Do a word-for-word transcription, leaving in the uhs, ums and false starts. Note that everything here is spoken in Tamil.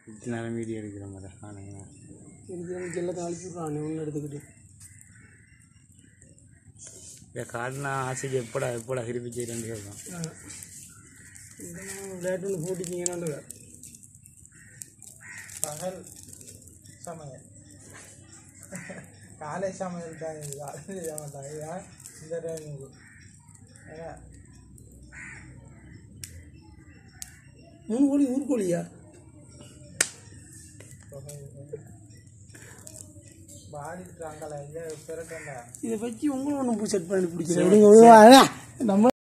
இத்தனை நேரம் வீடியோ எடுக்கிற மாதிரி ஆனுங்க இருக்கிறவங்க எல்லாத்தையும் அழிச்சுட்றான் ஒன்று எடுத்துக்கிட்டு இதை காட்டினா ஆசைக்கு எப்படா எப்படா திருப்பி செய்யறேன்னு கேட்கும். விளையாட்டு ஒன்று போட்டிச்சிங்கன்னா பகல் சமையல் காலை சமையல் தான் இது செய்ய மாட்டாங்க இந்த டைமுக்கு ஏன்னா மூணு கோழி ஊர்கோழியா பாடிட்டு அங்கல இல்லை பிறக்கண்டா இதை வச்சு உங்களும் ஒன்றும் செட் பண்ணி பிடிக்கிறேன் நம்ம